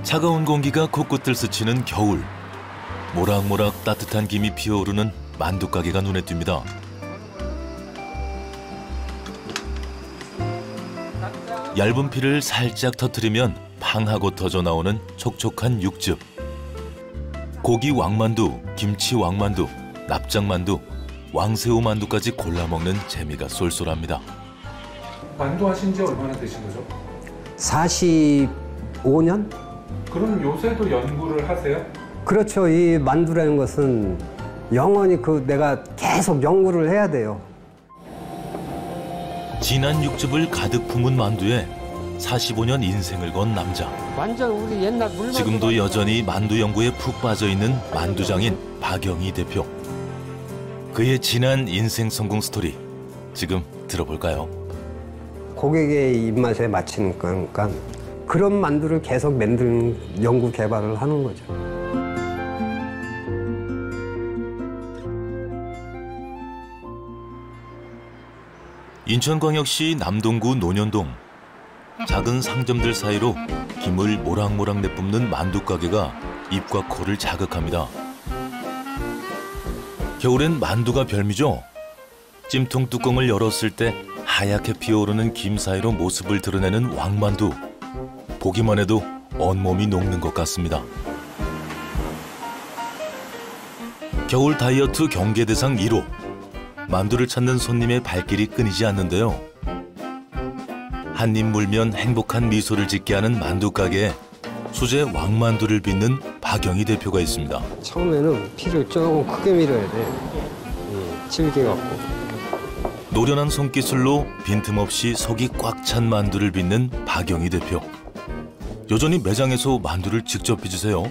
차가운 공기가 코끝을 스치는 겨울. 모락모락 따뜻한 김이 피어오르는 만두가게가 눈에 띕니다. 얇은 피를 살짝 터뜨리면 팡하고 터져 나오는 촉촉한 육즙. 고기 왕만두, 김치 왕만두, 납작만두, 왕새우 만두까지 골라 먹는 재미가 쏠쏠합니다. 만두 하신 지 얼마나 되신 거죠? 45년? 그럼 요새도 연구를 하세요? 그렇죠. 이 만두라는 것은 영원히 내가 계속 연구를 해야 돼요. 진한 육즙을 가득 품은 만두에 45년 인생을 건 남자. 완전 우리 옛날 물만두. 지금도 여전히 만두 연구에 푹 빠져 있는 만두장인 박영희 대표. 그의 진한 인생 성공 스토리 지금 들어볼까요? 고객의 입맛에 맞추는 거니까 그런 만두를 계속 만드는 연구 개발을 하는 거죠. 인천광역시 남동구 논현동. 작은 상점들 사이로 김을 모락모락 내뿜는 만두가게가 입과 코를 자극합니다. 겨울엔 만두가 별미죠. 찜통 뚜껑을 열었을 때 하얗게 피어오르는 김 사이로 모습을 드러내는 왕만두. 보기만 해도 온몸이 녹는 것 같습니다. 겨울 다이어트 경계 대상 1호. 만두를 찾는 손님의 발길이 끊이지 않는데요. 한 입 물면 행복한 미소를 짓게 하는 만두가게에 수제 왕만두를 빚는 박영희 대표가 있습니다. 처음에는 피를 조금 크게 밀어야 돼. 질게 갖고. 노련한 손기술로 빈틈없이 속이 꽉 찬 만두를 빚는 박영희 대표. 여전히 매장에서 만두를 직접 빚으세요?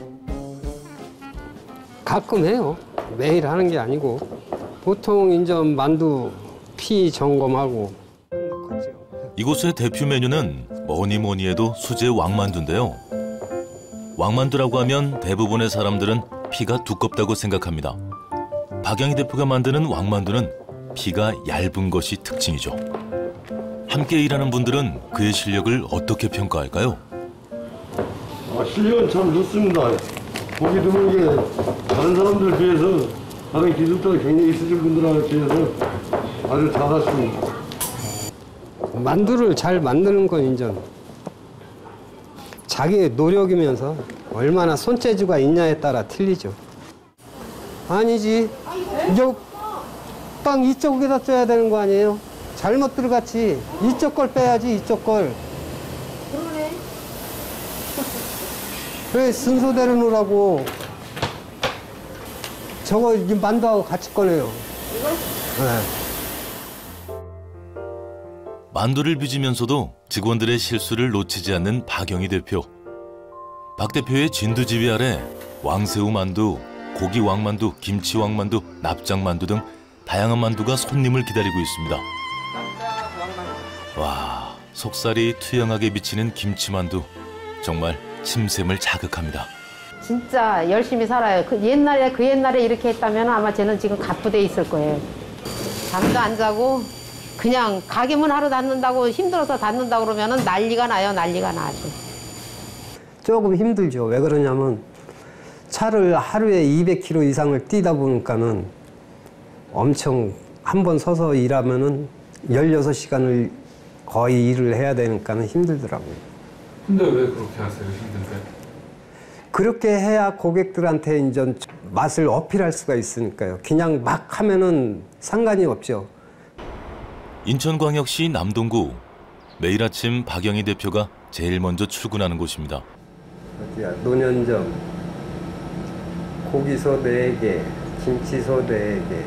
가끔 해요. 매일 하는 게 아니고. 보통 이제 만두 피 점검하고. 이곳의 대표 메뉴는 뭐니 해도 수제 왕만두인데요. 왕만두라고 하면 대부분의 사람들은 피가 두껍다고 생각합니다. 박영희 대표가 만드는 왕만두는 피가 얇은 것이 특징이죠. 함께 일하는 분들은 그의 실력을 어떻게 평가할까요? 실력은 참 좋습니다. 보기 드문 게 다른 사람들 비해서 다른 기술자가 굉장히 있으신 분들에 비해서 아주 잘하십니다. 만두를 잘 만드는 건 인정. 자기의 노력이면서 얼마나 손재주가 있냐에 따라 틀리죠. 아니지. 빵 이쪽에다 쪄야 되는 거 아니에요? 잘못 들어갔지. 이쪽 걸 빼야지, 이쪽 걸. 그러네. 그래, 순서대로 놓으라고. 저거 만두하고 같이 꺼내요. 이거? 네. 만두를 빚으면서도 직원들의 실수를 놓치지 않는 박영희 대표. 박 대표의 진두지휘 아래 왕새우 만두, 고기 왕만두, 김치 왕만두, 납작만두 등 다양한 만두가 손님을 기다리고 있습니다. 와, 속살이 투영하게 비치는 김치만두. 정말 침샘을 자극합니다. 진짜 열심히 살아요. 그 옛날에 이렇게 했다면 아마 쟤는 지금 갑부대 있을 거예요. 잠도 안 자고 그냥 가게문 하루 닫는다고 힘들어서 닫는다고 그러면 난리가 나요. 난리가 나죠. 조금 힘들죠. 왜 그러냐면 차를 하루에 200km 이상을 뛰다 보니까는 엄청 한 번 서서 일하면은 16시간을 거의 일을 해야 되니까는 힘들더라고요. 근데 왜 그렇게 하세요? 힘든데? 그렇게 해야 고객들한테 이제 맛을 어필할 수가 있으니까요. 그냥 막 하면은 상관이 없죠. 인천광역시 남동구. 매일 아침 박영희 대표가 제일 먼저 출근하는 곳입니다. 어디야? 논현점. 고기소 4개, 김치소 4개.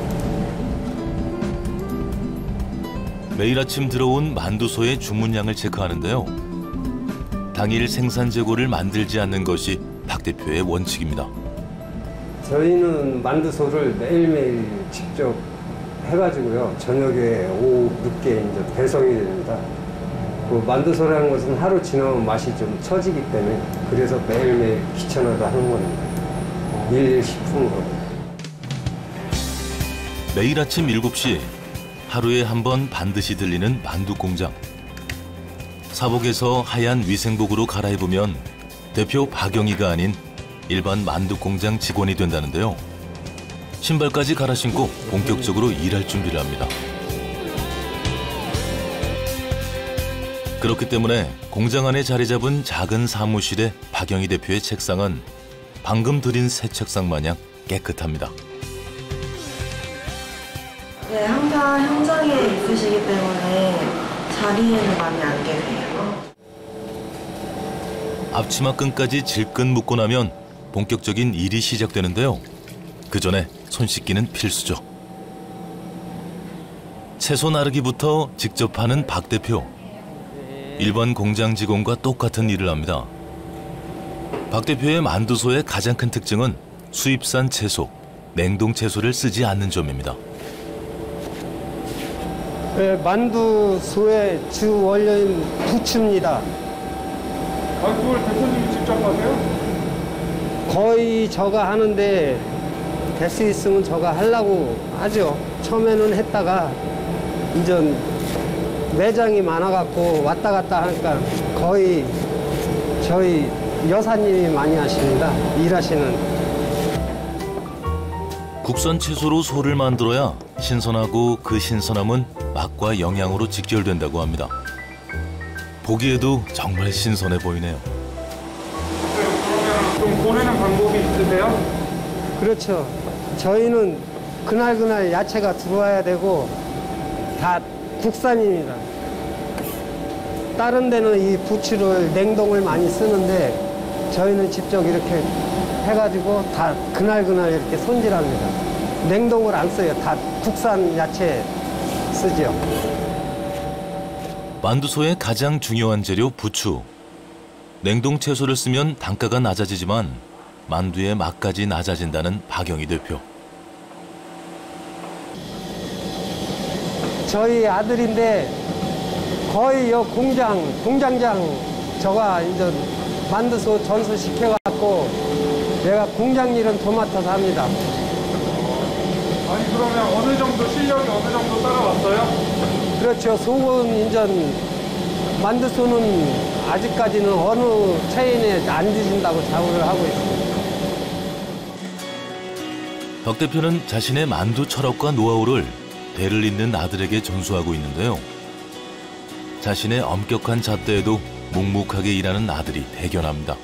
매일 아침 들어온 만두소의 주문량을 체크하는데요. 당일 생산 재고를 만들지 않는 것이 박 대표의 원칙입니다. 저희는 만두소를 매일매일 직접 해가지고요. 저녁에 오후 늦게 이제 배송이 됩니다. 그 만두소라는 것은 하루 지나면 맛이 좀 처지기 때문에 그래서 매일매일 귀찮아도 하는 겁니다. 일일 식품으로. 매일 아침 7시 하루에 한 번 반드시 들리는 만두 공장. 사복에서 하얀 위생복으로 갈아입으면 대표 박영희가 아닌 일반 만두 공장 직원이 된다는데요. 신발까지 갈아 신고 본격적으로 일할 준비를 합니다. 그렇기 때문에 공장 안에 자리 잡은 작은 사무실의 박영희 대표의 책상은 방금 들인 새 책상 마냥 깨끗합니다. 네, 항상 현장에 있으시기 때문에 자리에는 많이 안 계세요. 앞치마 끈까지 질끈 묶고 나면 본격적인 일이 시작되는데요. 그 전에 손 씻기는 필수죠. 채소 나르기부터 직접 하는 박 대표. 일반 공장 직원과 똑같은 일을 합니다. 박 대표의 만두소의 가장 큰 특징은 수입산 채소, 냉동 채소를 쓰지 않는 점입니다. 네, 만두소의 주 원료인 부추입니다. 그걸 대표님이 직접 하세요? 거의 저가 하는데 될 수 있으면 저가 하려고 하죠. 처음에는 했다가 이제 매장이 많아갖고 왔다 갔다 하니까 거의 저희 여사님이 많이 하십니다. 일하시는. 국산 채소로 소를 만들어야 신선하고 그 신선함은 맛과 영양으로 직결된다고 합니다. 보기에도 정말 신선해 보이네요. 그러면 좀 보내는 방법이 있으세요? 그렇죠. 저희는 그날 야채가 들어와야 되고 다 국산입니다. 다른 데는 이 부추를 냉동을 많이 쓰는데 저희는 직접 이렇게 해가지고 다 그날 이렇게 손질합니다. 냉동을 안 써요. 다 국산 야채 쓰죠. 만두소의 가장 중요한 재료 부추. 냉동 채소를 쓰면 단가가 낮아지지만 만두의 맛까지 낮아진다는 박영희 대표. 저희 아들인데 거의 요 공장장 저가 이제 만두소 전수시켜갖고 내가 공장 일은 도맡아서 합니다. 아니 그러면 어느 정도 실력이 어느 정도 따라왔어요? 그렇죠. 속은 이제 만두소는 아직까지는 어느 체인에 안 뒤진다고 자부를 하고 있습니다. 박 대표는 자신의 만두 철학과 노하우를 대를 잇는 아들에게 전수하고 있는데요. 자신의 엄격한 잣대에도 묵묵하게 일하는 아들이 대견합니다.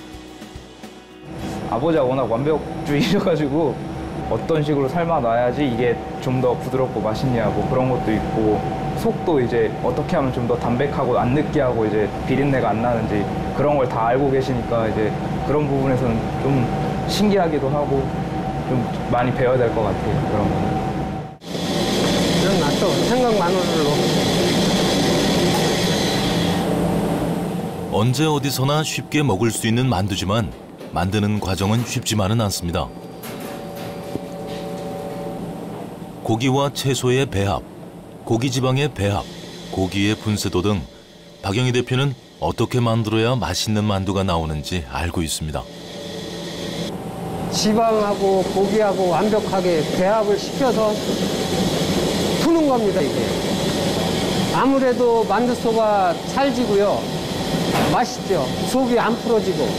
아버지가 워낙 완벽주의셔가지고 어떤 식으로 삶아놔야지 이게 좀 더 부드럽고 맛있냐고 그런 것도 있고 속도 이제 어떻게 하면 좀 더 담백하고 안 느끼하고 이제 비린내가 안 나는지 그런 걸 다 알고 계시니까 이제 그런 부분에서는 좀 신기하기도 하고 좀 많이 배워야 될 것 같아요. 그런 거는. 그럼 낫죠. 생각만으로. 언제 어디서나 쉽게 먹을 수 있는 만두지만 만드는 과정은 쉽지만은 않습니다. 고기와 채소의 배합, 고기 지방의 배합, 고기의 분쇄도 등 박영희 대표는 어떻게 만들어야 맛있는 만두가 나오는지 알고 있습니다. 지방하고 고기하고 완벽하게 배합을 시켜서 푸는 겁니다, 이게. 아무래도 만두소가 찰지고요. 맛있죠. 속이 안 풀어지고.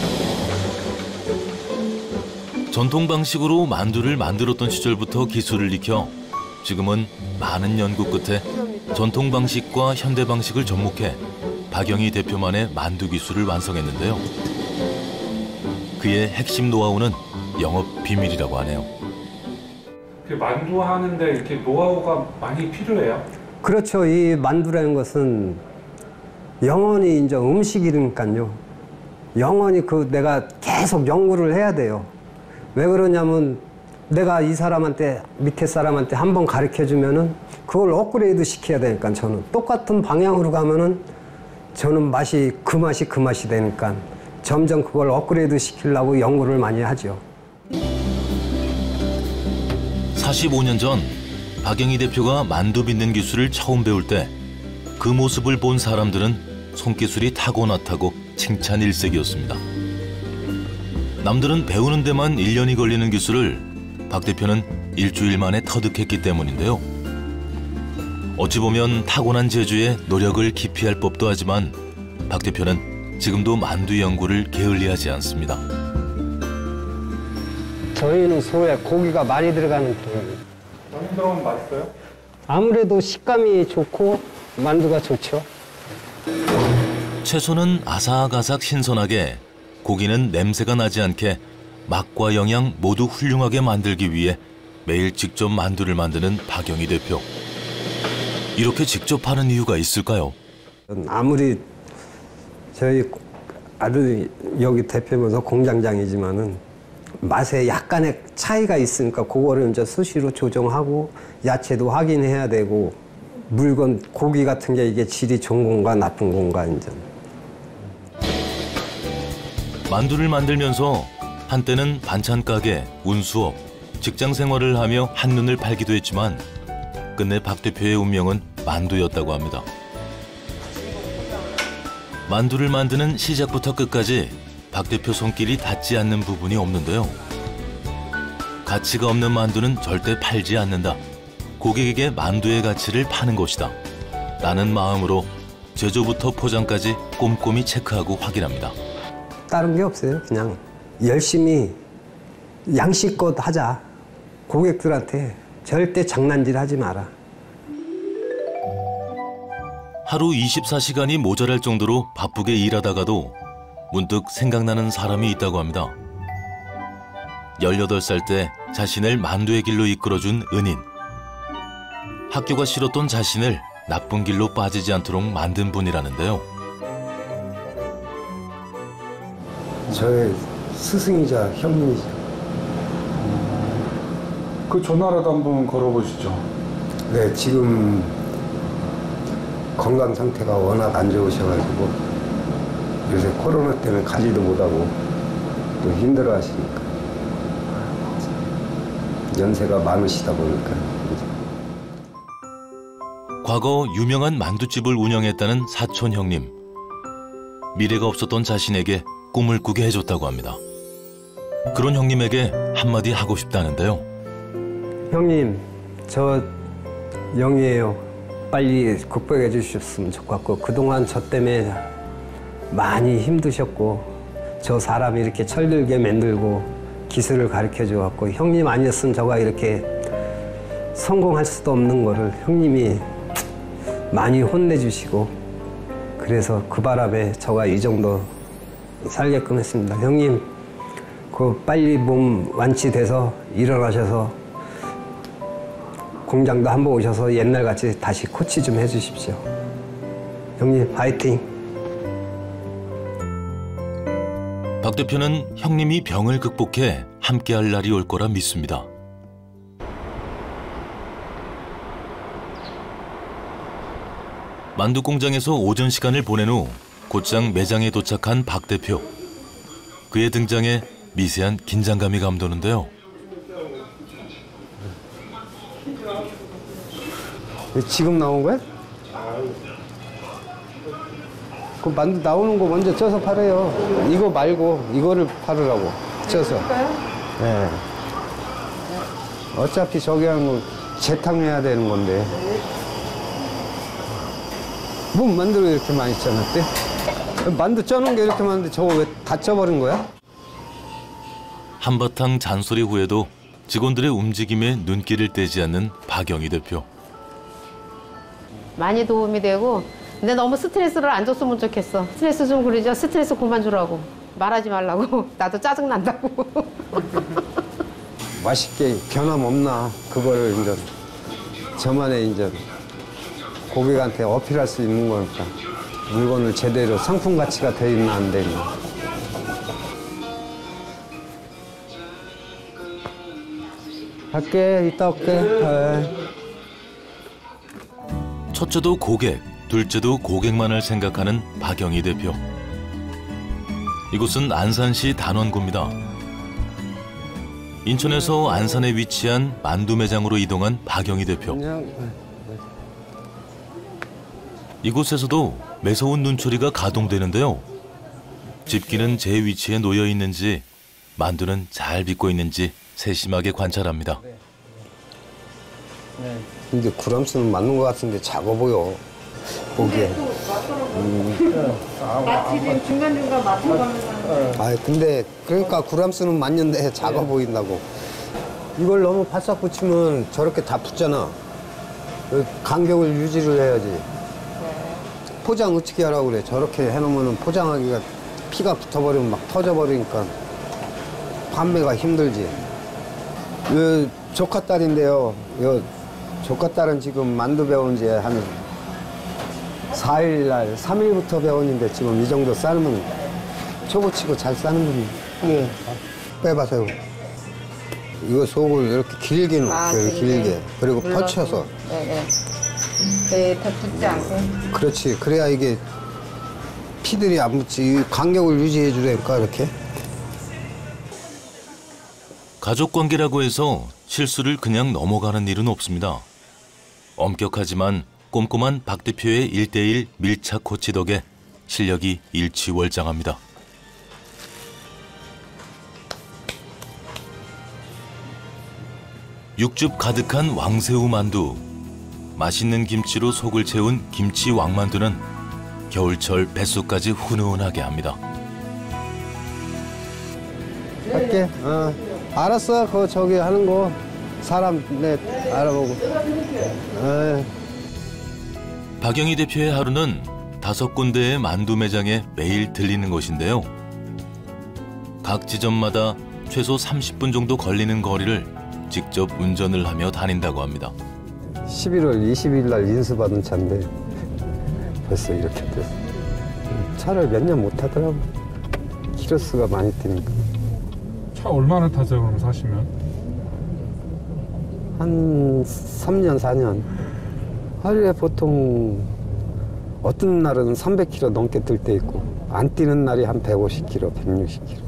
전통 방식으로 만두를 만들었던 시절부터 기술을 익혀 지금은 많은 연구 끝에 전통 방식과 현대 방식을 접목해 박영희 대표만의 만두 기술을 완성했는데요. 그의 핵심 노하우는 영업 비밀이라고 하네요. 만두 하는데 이렇게 노하우가 많이 필요해요? 그렇죠. 이 만두라는 것은 영원히 이제 음식이니까요. 영원히 내가 계속 연구를 해야 돼요. 왜 그러냐면 내가 이 사람한테, 밑에 사람한테 한번 가르쳐 주면은 그걸 업그레이드 시켜야 되니까 저는 똑같은 방향으로 가면은 저는 맛이 그 맛이 되니까 점점 그걸 업그레이드 시키려고 연구를 많이 하죠. 45년 전 박영희 대표가 만두 빚는 기술을 처음 배울 때 그 모습을 본 사람들은 손기술이 타고났다고 칭찬 일색이었습니다. 남들은 배우는 데만 1년이 걸리는 기술을 박 대표는 일주일 만에 터득했기 때문인데요. 어찌 보면 타고난 재주에 노력을 기피할 법도 하지만 박 대표는 지금도 만두 연구를 게을리하지 않습니다. 저희는 소에 고기가 많이 들어가는 편이에요. 많이 들어가면 맛있어요? 아무래도 식감이 좋고 만두가 좋죠. 채소는 아삭아삭 신선하게, 고기는 냄새가 나지 않게 맛과 영양 모두 훌륭하게 만들기 위해 매일 직접 만두를 만드는 박영희 대표. 이렇게 직접 하는 이유가 있을까요? 아무리 저희 아들이 여기 대표면서 공장장이지만은 맛에 약간의 차이가 있으니까 그거를 이제 수시로 조정하고 야채도 확인해야 되고 물건 고기 같은 게 이게 질이 좋은 건가 나쁜 건가 이제. 만두를 만들면서 한때는 반찬 가게, 운수업, 직장 생활을 하며 한눈을 팔기도 했지만 끝내 박 대표의 운명은 만두였다고 합니다. 만두를 만드는 시작부터 끝까지 박 대표 손길이 닿지 않는 부분이 없는데요. 가치가 없는 만두는 절대 팔지 않는다. 고객에게 만두의 가치를 파는 것이다. 라는 마음으로 제조부터 포장까지 꼼꼼히 체크하고 확인합니다. 다른 게 없어요. 그냥 열심히 양식껏 하자. 고객들한테 절대 장난질 하지 마라. 하루 24시간이 모자랄 정도로 바쁘게 일하다가도 문득 생각나는 사람이 있다고 합니다. 18살 때 자신을 만두의 길로 이끌어준 은인. 학교가 싫었던 자신을 나쁜 길로 빠지지 않도록 만든 분이라는데요. 저의 스승이자 형님이죠. 그 전화라도 한번 걸어보시죠. 네, 지금 건강 상태가 워낙 안 좋으셔가지고 요새 코로나 때문에 가지도 못하고 또 힘들어 하시니까 연세가 많으시다 보니까. 과거 유명한 만두집을 운영했다는 사촌 형님. 미래가 없었던 자신에게 꿈을 꾸게 해줬다고 합니다. 그런 형님에게 한마디 하고 싶다는데요. 형님, 저 영희예요. 빨리 극복해 주셨으면 좋겠고 그동안 저 때문에 많이 힘드셨고 저 사람이 이렇게 철들게 만들고 기술을 가르쳐 줘갖고 형님 아니었으면 저가 이렇게 성공할 수도 없는 거를 형님이 많이 혼내주시고 그래서 그 바람에 저가 이 정도 살게끔 했습니다. 형님, 그 빨리 몸 완치돼서 일어나셔서 공장도 한번 오셔서 옛날같이 다시 코치 좀 해주십시오. 형님, 파이팅! 박 대표는 형님이 병을 극복해 함께할 날이 올 거라 믿습니다. 만두 공장에서 오전 시간을 보낸 후 곧장 매장에 도착한 박 대표. 그의 등장에 미세한 긴장감이 감도는데요. 지금 나온 거야? 그 만두 나오는 거 먼저 쪄서 팔아요. 이거 말고 이거를 팔으라고 쪄서. 네. 어차피 저기 하는 거 재탕해야 되는 건데. 뭐 만두를 이렇게 많이 쪄놨대? 만두 쪄놓은 게 이렇게 많은데 저거 왜 다 쪄버린 거야? 한바탕 잔소리 후에도 직원들의 움직임에 눈길을 떼지 않는 박영희 대표. 많이 도움이 되고 근데 너무 스트레스를 안 줬으면 좋겠어. 스트레스 좀 그러죠. 스트레스 그만 주라고. 말하지 말라고. 나도 짜증난다고. 맛있게 변함없나 그거를 이제 저만의 이제 고객한테 어필할 수 있는 거니까 물건을 제대로 상품 가치가 돼 있나 안 돼 있나. 갈게. 이따 올게. 네. 첫째도 고객, 둘째도 고객만을 생각하는 박영희 대표. 이곳은 안산시 단원구입니다. 인천에서 안산에 위치한 만두 매장으로 이동한 박영희 대표. 이곳에서도 매서운 눈초리가 가동되는데요. 집기는 제 위치에 놓여 있는지 만두는 잘 빚고 있는지 세심하게 관찰합니다. 근데 구람수는 맞는 것 같은데 작아 보여 보기에. 마트 지금 중간중간 마트 가면 아 근데 그러니까 구람수는 맞는데 작아 보인다고. 이걸 너무 바싹 붙이면 저렇게 다 붙잖아. 간격을 유지를 해야지. 포장 어떻게 하라고 그래. 저렇게 해놓으면 포장하기가 피가 붙어버리면 막 터져버리니까 판매가 힘들지. 요 조카딸인데요. 요 조카딸은 지금 만두 배운 지 한 4일 날 3일부터 배웠는데 지금 이 정도 삶으면 초보치고 잘 싸는 분이. 예. 빼봐세요. 이거 속을 이렇게 길게 넣어요. 길게. 그리고 펼쳐서. 네네. 네, 더 붙지 않고. 그렇지. 그래야 이게 피들이 안 붙지. 이 간격을 유지해 주라니까 이렇게. 가족 관계라고 해서 실수를 그냥 넘어가는 일은 없습니다. 엄격하지만 꼼꼼한 박 대표의 1:1 밀착 코치 덕에 실력이 일취월장합니다. 육즙 가득한 왕새우 만두, 맛있는 김치로 속을 채운 김치 왕만두는 겨울철 뱃속까지 훈훈하게 합니다. 할게. 알았어. 그거 저기 하는 거 사람 내 알아보고. 박영희 대표의 하루는 5군데의 만두 매장에 매일 들리는 것인데요. 각 지점마다 최소 30분 정도 걸리는 거리를 직접 운전을 하며 다닌다고 합니다. 11월 20일 날 인수받은 차인데 벌써 이렇게 됐어. 차를 몇 년 못 타더라고. 키로수가 많이 뛰니까. 차 얼마나 타세요, 그럼 사시면? 한 3년, 4년. 하루에 보통 어떤 날은 300km 넘게 뛸 때 있고 안 뛰는 날이 한 150km, 160km.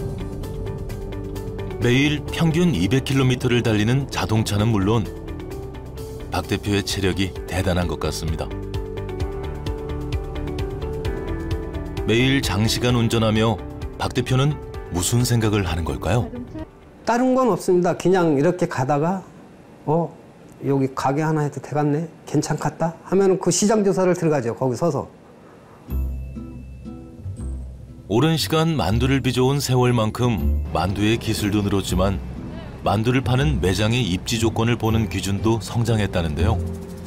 매일 평균 200km를 달리는 자동차는 물론 박 대표의 체력이 대단한 것 같습니다. 매일 장시간 운전하며 박 대표는 무슨 생각을 하는 걸까요? 다른 건 없습니다. 그냥 이렇게 가다가 여기 가게 하나 해도 되겠네? 괜찮겠다? 하면 그 시장 조사를 들어가죠. 거기 서서. 오랜 시간 만두를 빚어온 세월만큼 만두의 기술도 늘었지만 만두를 파는 매장의 입지 조건을 보는 기준도 성장했다는데요.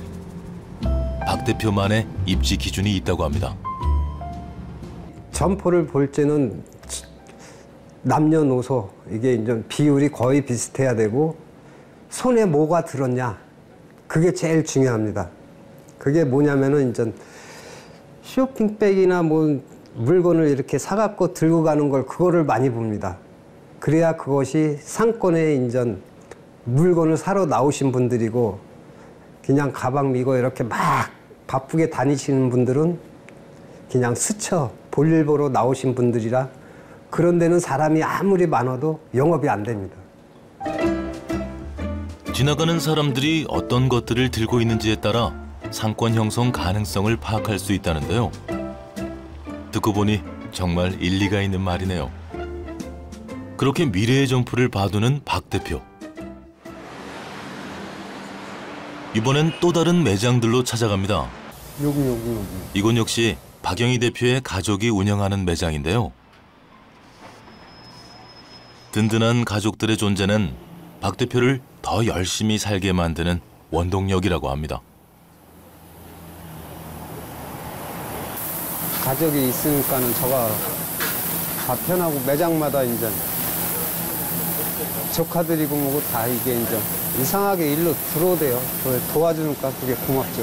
박 대표만의 입지 기준이 있다고 합니다. 점포를 볼 때는 남녀노소 이게 이제 비율이 거의 비슷해야 되고 손에 뭐가 들었냐 그게 제일 중요합니다. 그게 뭐냐면은 이제 쇼핑백이나 뭐 물건을 이렇게 사갖고 들고 가는 걸 그거를 많이 봅니다. 그래야 그것이 상권에 인전 물건을 사러 나오신 분들이고 그냥 가방 미고 이렇게 막 바쁘게 다니시는 분들은 그냥 스쳐 볼일 보러 나오신 분들이라 그런 데는 사람이 아무리 많아도 영업이 안 됩니다. 지나가는 사람들이 어떤 것들을 들고 있는지에 따라 상권 형성 가능성을 파악할 수 있다는데요. 듣고 보니 정말 일리가 있는 말이네요. 그렇게 미래의 점포를 봐두는 박 대표. 이번엔 또 다른 매장들로 찾아갑니다. 여기. 이곳 역시 박영희 대표의 가족이 운영하는 매장인데요. 든든한 가족들의 존재는 박 대표를 더 열심히 살게 만드는 원동력이라고 합니다. 가족이 있으니까는 저가 다 편하고 매장마다 이제 조카들이고 뭐고 다 이게 이제 이상하게 일로 들어오대요. 도와주니까 그게 고맙죠.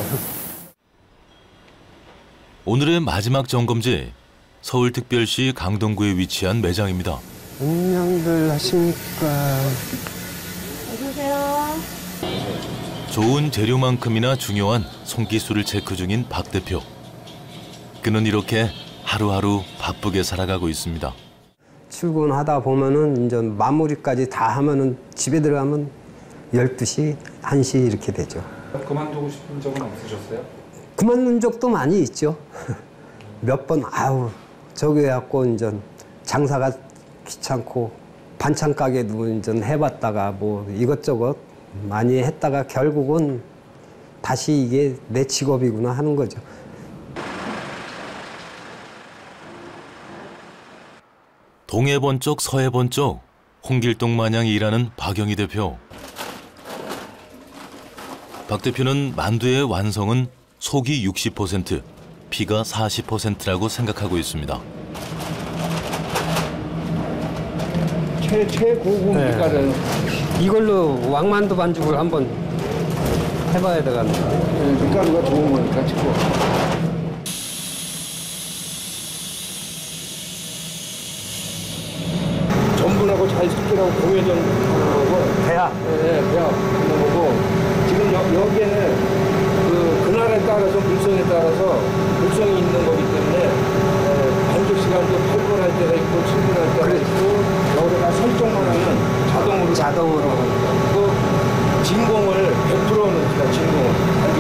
오늘의 마지막 점검지 서울특별시 강동구에 위치한 매장입니다. 안녕들 하십니까? 어서오세요. 좋은 재료만큼이나 중요한 손기술을 체크 중인 박 대표. 그는 이렇게 하루하루 바쁘게 살아가고 있습니다. 출근하다 보면은 이제 마무리까지 다 하면은 집에 들어가면 12시, 1시 이렇게 되죠. 그만두고 싶은 적은 없으셨어요? 그만둔 적도 많이 있죠. 몇 번 저기 해갖고 이제 장사가 귀찮고 반찬 가게도 이제 해봤다가 뭐 이것저것 많이 했다가 결국은 다시 이게 내 직업이구나 하는 거죠. 동해 번쩍 서해 번쩍 홍길동 마냥 일하는 박영희 대표. 박 대표는 만두의 완성은 속이 60%, 피가 40%라고 생각하고 있습니다. 최고급 밀가루. 이걸로 왕만두 반죽을 한번 해봐야 되겠네. 밀가루가 좋은 거니까 치고. 전분하고 잘 섞이라고 공회전 하는 거고. 대야. 네, 배합 하는 거고. 지금 여기에는 그날에 따라서 물성에 따라서 물성이 있는 거기 때문에 반죽 시간도 8분 할 때가 있고 7분 할 때가 있고 여기다가 설정만 하면 자동으로 또 진공을 100%는 그냥 진공을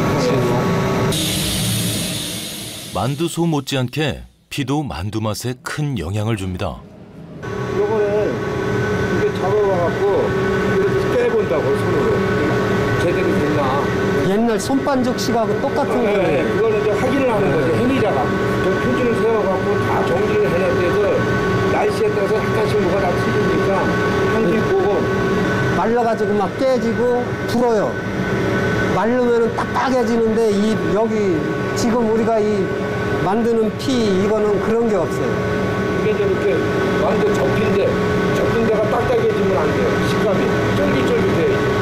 만두소 못지않게 피도 만두 맛에 큰 영향을 줍니다. 요거는 이게 잡아와갖고 이렇게 빼본다고 손으로 제대로 됐나. 옛날 손반죽 식하고 똑같은 네, 거예요. 그거는 이제 확인을 하는 거죠. 행위자가 저 표준을 세워갖고 다 정리를 해놨대서 날씨에 따라서 약간씩 뭐가 다 틀리니까 한길 보고 말라가지고 막 깨지고 불어요. 말르면은 딱딱해지는데 여기 지금 우리가 이 만드는 피 이거는 그런 게 없어요. 이게 이렇게 완전 접힌 데가 딱딱해지면 안 돼요. 식감이 쫄깃쫄깃해요.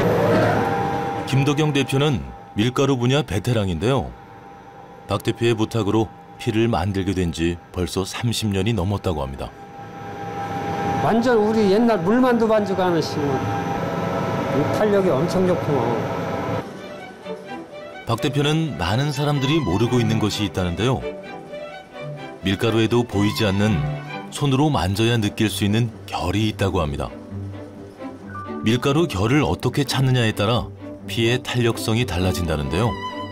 김덕영 대표는 밀가루 분야 베테랑인데요. 박 대표의 부탁으로 피를 만들게 된 지 벌써 30년이 넘었다고 합니다. 완전 우리 옛날 물만두 반죽하는 식으로 탄력이 엄청 좋구먼. 박 대표는 많은 사람들이 모르고 있는 것이 있다는데요. 밀가루에도 보이지 않는 손으로 만져야 느낄 수 있는 결이 있다고 합니다. 밀가루 결을 어떻게 찾느냐에 따라 피의 탄력성이 달라진다는데요.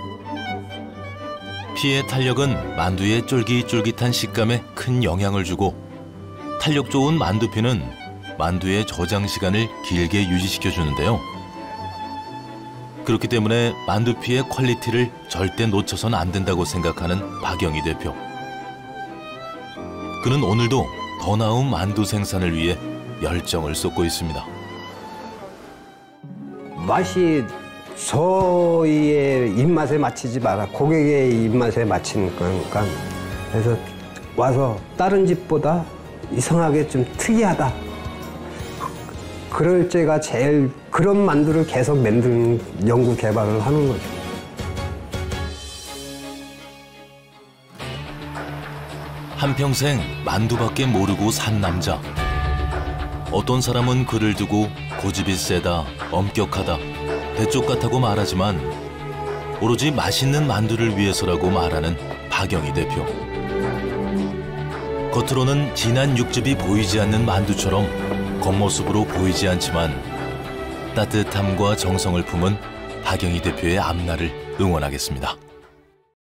피의 탄력은 만두의 쫄깃쫄깃한 식감에 큰 영향을 주고 탄력 좋은 만두피는 만두의 저장 시간을 길게 유지시켜주는데요. 그렇기 때문에 만두피의 퀄리티를 절대 놓쳐서는 안 된다고 생각하는 박영희 대표. 그는 오늘도 더 나은 만두 생산을 위해 열정을 쏟고 있습니다. 맛이 저희의 입맛에 맞추지 마라. 고객의 입맛에 맞추는 거니까. 그래서 와서 다른 집보다 이상하게 좀 특이하다. 그럴 때가 제일 그런 만두를 계속 만드는 연구 개발을 하는 거죠. 한평생 만두밖에 모르고 산 남자. 어떤 사람은 글을 두고 고집이 세다, 엄격하다, 대쪽 같다고 말하지만 오로지 맛있는 만두를 위해서라고 말하는 박영희 대표. 겉으로는 진한 육즙이 보이지 않는 만두처럼 겉모습으로 보이지 않지만 따뜻함과 정성을 품은 박영희 대표의 앞날을 응원하겠습니다.